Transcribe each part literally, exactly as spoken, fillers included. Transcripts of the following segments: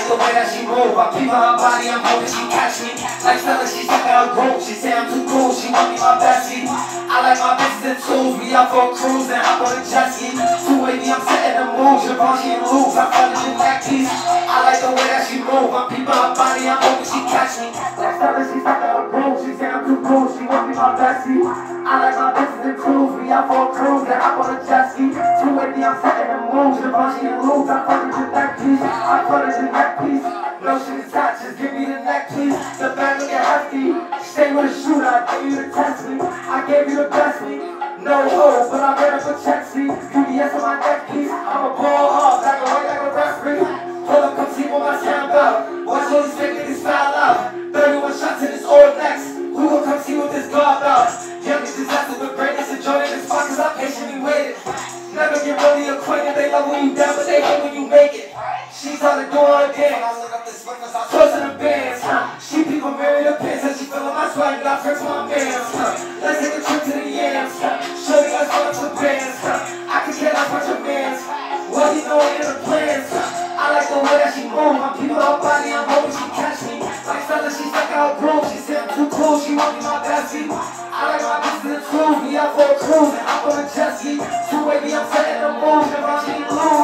the way that she move, I peep on her body, I'm hoping she catch me. Like Stella, she stuck at her group, she say I'm too cool, she want me my bestie. I like my bitches in twos, we out for a cruise and hop on a jet ski. Two wavy, I'm setting the mood, Givenchy and Louis, I'm falling in that piece. I like the way that she move, I peep on her body, I'm hoping she catch me. Like Stella, she stuck at her group, she say I'm too cool, she want me my bestie. I like my bitches in twos, we out for a cruise and hop on a jet ski. Two wavy, I'm setting the mood, Givenchy and Louis, I'm falling in that piece. I put it in that piece. No shit is hot, just give me the neck piece. The bag looking hefty. Stay with a shooter, I gave you the test me. I gave you the best me. No hoes, but I ran up a check see. U B S on my neck piece. I'm a ball hog, like a white like a referee. Pull up, come see what my sound about. Watch all these fake niggas foul out. thirty-one shots in this all next. Who gon' come see what this guard about? Young niggas disaster with greatness and joy in this spot, cause I patiently waited. Never get really acquainted, they love when you down, but they hate when you make it. She's on the door again. Close to the bands, huh? She people marry the pants, and she feelin' my swag, got friends for my mans, huh? Let's take a trip to the yams, huh? Show you guys going to the bands, huh? I can get out bunch of mans. What he knowin' in the plans, huh? I like the way that she move, my people her body, I'm hoping she catch me. Like Stella, she stuck out groove, she said I'm too cool, she want me my bestie. I like my bitches in twos, we out for a cruise, and hop on a jet ski. Two wavy, I'm setting the mood, Givenchy and Louis.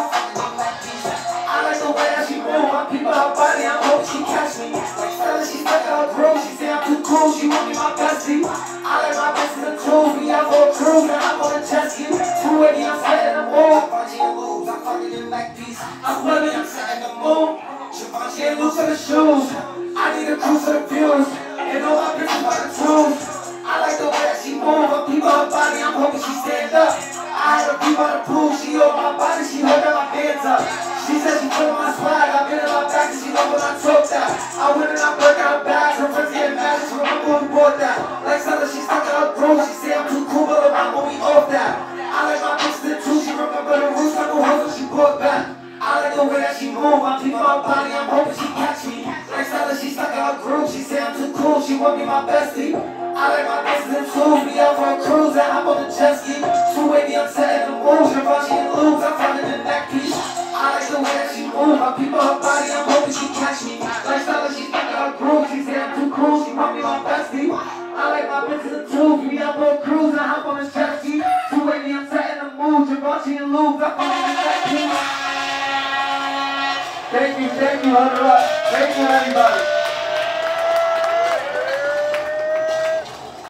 I like the way that she move, my people her body, I'm hoping she catch me. Like Stella, she stuck out groove, she say I'm too cool, she want me my bestie. I like my bitches in twos, we out for a cruise, and hop on a jet ski. Two wavy, I'm setting the mood. Givenchy and Louis, I'm fucking in that piece. I'm loving, I'm setting the mood. Givenchy and Louis for the shoes. I need a cruise for the views, and all my bitches by the tools. I like the way that she move, her people her body, I'm hoping she stand up. I had her peep on the pool, she over my body, she holding my hands up. She said she feelin' my swag, I've been in my back and she love when I talk that. I went and I broke out bags, her friends getting mad, she remember who bought that. Like Stella, she stuck out her groove, she say I'm too cool, but I'm when we off that. I like my bitches in too, she remember the roots, like a hoe when she brought back. I like the way that she move, my people her body, I'm hoping she catch me. Like Stella, she stuck out her groove, she say I'm too cool, she want me my bestie. I like my bitches in twos, we out for a cruise and hop on the jet ski. Two wavy, I'm setting the mood, Givenchy and Louis, I'm finding the neck piece. I like the way that she move, my people her body, I'm hoping she catch me. Like Stella, she stuck out her groove, she say I'm too cool, she want me my bestie. I like my bitches in twos, we out for a cruise and hop on the jet ski. Two wavy, I'm setting the mood, Givenchy and Louis, I'm finding the neck piece. Thank you, thank you, hold it up. Thank you, everybody.